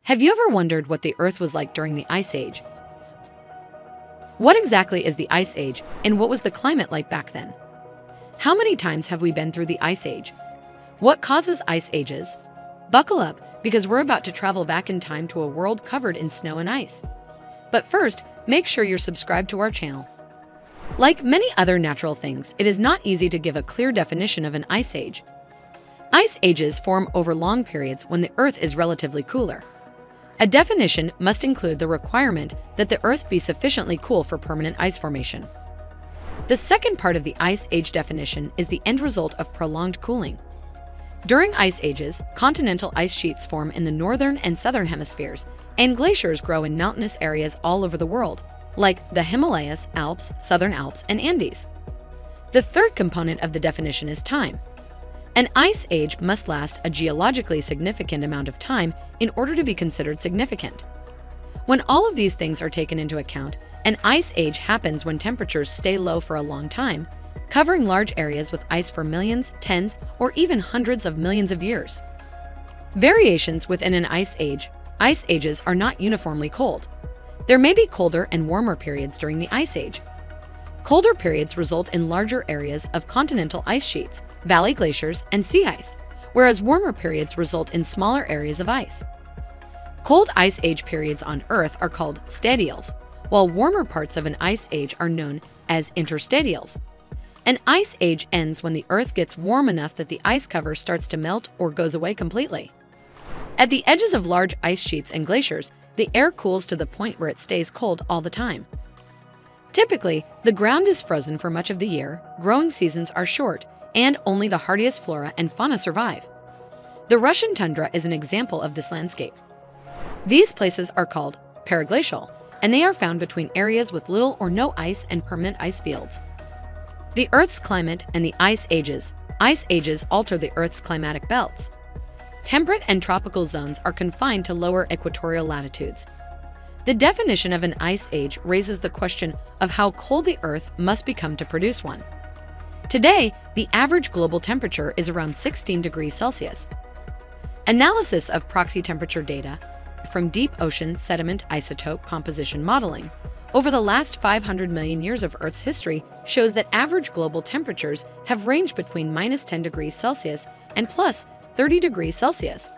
Have you ever wondered what the Earth was like during the Ice Age? What exactly is the Ice Age, and what was the climate like back then? How many times have we been through the Ice Age? What causes ice ages? Buckle up, because we're about to travel back in time to a world covered in snow and ice. But first, make sure you're subscribed to our channel. Like many other natural things, it is not easy to give a clear definition of an ice age. Ice ages form over long periods when the Earth is relatively cooler. A definition must include the requirement that the Earth be sufficiently cool for permanent ice formation. The second part of the Ice Age definition is the end result of prolonged cooling. During ice ages, continental ice sheets form in the northern and southern hemispheres, and glaciers grow in mountainous areas all over the world, like the Himalayas, Alps, Southern Alps, and Andes. The third component of the definition is time. An ice age must last a geologically significant amount of time in order to be considered significant. When all of these things are taken into account, an ice age happens when temperatures stay low for a long time, covering large areas with ice for millions, tens, or even hundreds of millions of years. Variations within an ice ages are not uniformly cold. There may be colder and warmer periods during the ice age. Colder periods result in larger areas of continental ice sheets, valley glaciers, and sea ice, whereas warmer periods result in smaller areas of ice. Cold ice age periods on Earth are called stadials, while warmer parts of an ice age are known as interstadials. An ice age ends when the Earth gets warm enough that the ice cover starts to melt or goes away completely. At the edges of large ice sheets and glaciers, the air cools to the point where it stays cold all the time. Typically, the ground is frozen for much of the year, growing seasons are short, and only the hardiest flora and fauna survive. The Russian tundra is an example of this landscape. These places are called periglacial, and they are found between areas with little or no ice and permanent ice fields. The Earth's climate and the ice ages. Ice ages alter the Earth's climatic belts. Temperate and tropical zones are confined to lower equatorial latitudes. The definition of an ice age raises the question of how cold the Earth must become to produce one. Today, the average global temperature is around 16 degrees Celsius. Analysis of proxy temperature data from deep ocean sediment isotope composition modeling over the last 500 million years of Earth's history shows that average global temperatures have ranged between -10 degrees Celsius and plus 30 degrees Celsius.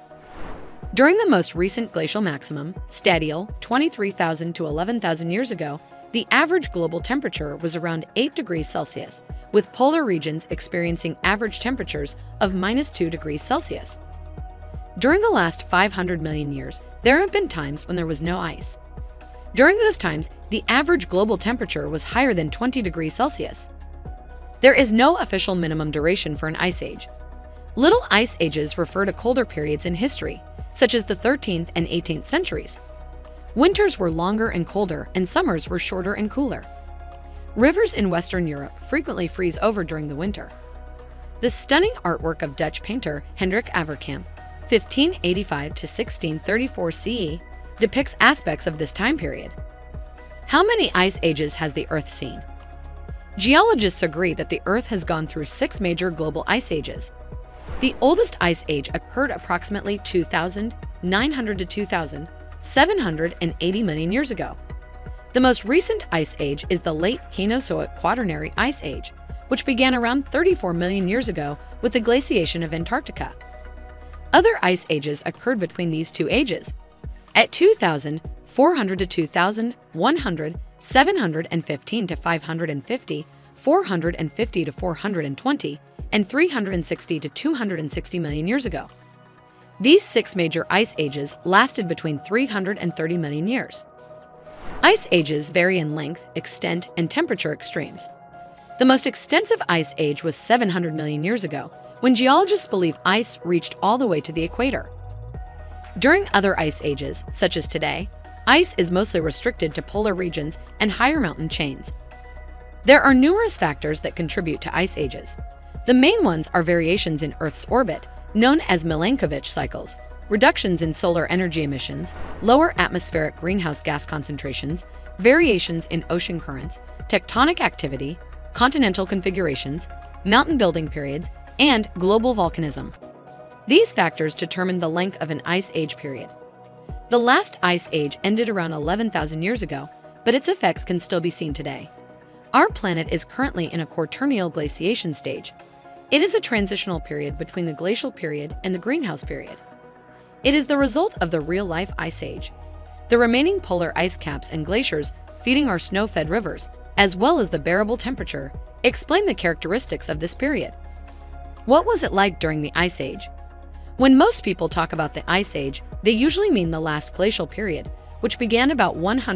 During the most recent glacial maximum, stadial, 23,000 to 11,000 years ago, the average global temperature was around 8 degrees Celsius, with polar regions experiencing average temperatures of -2 degrees Celsius. During the last 500 million years, there have been times when there was no ice. During those times, the average global temperature was higher than 20 degrees Celsius. There is no official minimum duration for an ice age. Little ice ages refer to colder periods in history, such as the 13th and 18th centuries. Winters were longer and colder, and summers were shorter and cooler. Rivers in Western Europe frequently freeze over during the winter. The stunning artwork of Dutch painter Hendrik Averkamp, 1585 to 1634 CE, depicts aspects of this time period. How many ice ages has the Earth seen? Geologists agree that the Earth has gone through 6 major global ice ages. The oldest ice age occurred approximately 2,900 to 2,780 million years ago. The most recent ice age is the late Cainozoic Quaternary Ice Age, which began around 34 million years ago with the glaciation of Antarctica. Other ice ages occurred between these two ages. At 2,400 to 2,100, 715 to 550, 450 to 420, and 360 to 260 million years ago. These 6 major ice ages lasted between 330 million years. Ice ages vary in length, extent, and temperature extremes. The most extensive ice age was 700 million years ago, when geologists believe ice reached all the way to the equator. During other ice ages, such as today, ice is mostly restricted to polar regions and higher mountain chains. There are numerous factors that contribute to ice ages. The main ones are variations in Earth's orbit, known as Milankovitch cycles, reductions in solar energy emissions, lower atmospheric greenhouse gas concentrations, variations in ocean currents, tectonic activity, continental configurations, mountain building periods, and global volcanism. These factors determine the length of an ice age period. The last ice age ended around 11,000 years ago, but its effects can still be seen today. Our planet is currently in a quaternial glaciation stage. It is a transitional period between the glacial period and the greenhouse period. It is the result of the real-life ice age. The remaining polar ice caps and glaciers feeding our snow-fed rivers, as well as the bearable temperature, explain the characteristics of this period. What was it like during the Ice Age? When most people talk about the Ice Age, they usually mean the last glacial period, which began about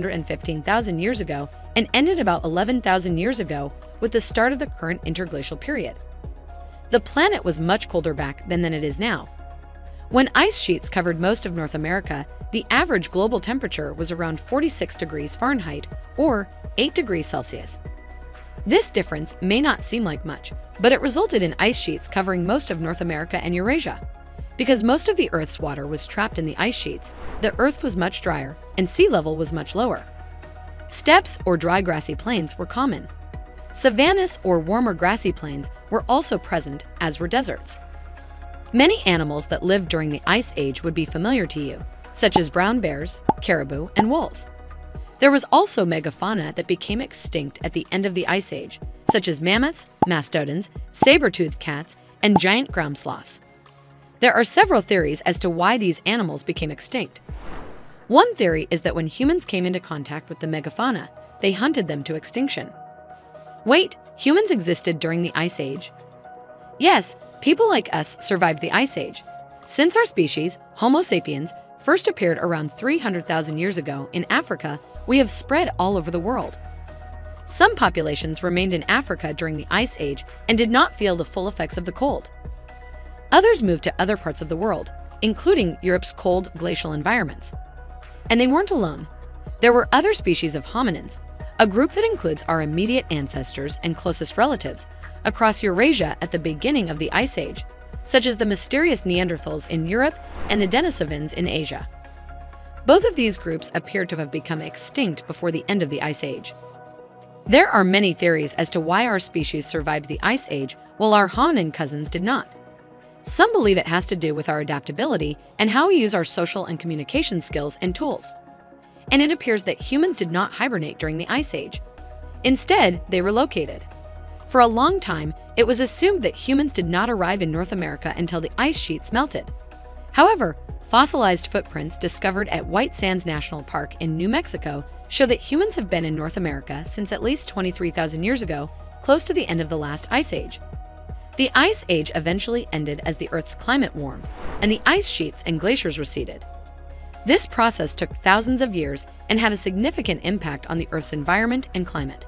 115,000 years ago and ended about 11,000 years ago with the start of the current interglacial period. The planet was much colder back then than it is now. When ice sheets covered most of North America, the average global temperature was around 46 degrees Fahrenheit or 8 degrees Celsius. This difference may not seem like much, but it resulted in ice sheets covering most of North America and Eurasia. Because most of the Earth's water was trapped in the ice sheets, the Earth was much drier and sea level was much lower. Steppes or dry grassy plains were common. Savannas or warmer grassy plains were also present, as were deserts. Many animals that lived during the Ice Age would be familiar to you, such as brown bears, caribou, and wolves. There was also megafauna that became extinct at the end of the Ice Age, such as mammoths, mastodons, saber-toothed cats, and giant ground sloths. There are several theories as to why these animals became extinct. One theory is that when humans came into contact with the megafauna, they hunted them to extinction. Wait, humans existed during the Ice Age? Yes, people like us survived the Ice Age. Since our species, Homo sapiens, first appeared around 300,000 years ago in Africa, we have spread all over the world. Some populations remained in Africa during the Ice Age and did not feel the full effects of the cold. Others moved to other parts of the world, including Europe's cold glacial environments. And they weren't alone. There were other species of hominins, a group that includes our immediate ancestors and closest relatives, across Eurasia at the beginning of the Ice Age, such as the mysterious Neanderthals in Europe and the Denisovans in Asia. Both of these groups appear to have become extinct before the end of the Ice Age. There are many theories as to why our species survived the Ice Age while our hominin cousins did not. Some believe it has to do with our adaptability and how we use our social and communication skills and tools. And it appears that humans did not hibernate during the Ice Age. Instead, they relocated. For a long time, it was assumed that humans did not arrive in North America until the ice sheets melted. However, fossilized footprints discovered at White Sands National Park in New Mexico show that humans have been in North America since at least 23,000 years ago, close to the end of the last Ice Age. The Ice Age eventually ended as the Earth's climate warmed, and the ice sheets and glaciers receded. This process took thousands of years and had a significant impact on the Earth's environment and climate.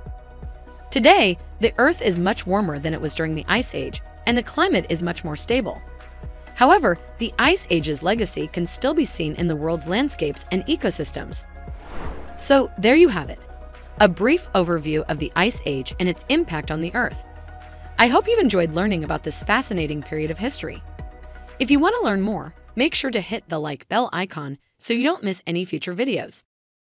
Today, the Earth is much warmer than it was during the Ice Age, and the climate is much more stable. However, the Ice Age's legacy can still be seen in the world's landscapes and ecosystems. So, there you have it, a brief overview of the Ice Age and its impact on the Earth. I hope you've enjoyed learning about this fascinating period of history. If you want to learn more, make sure to hit the like bell icon so you don't miss any future videos.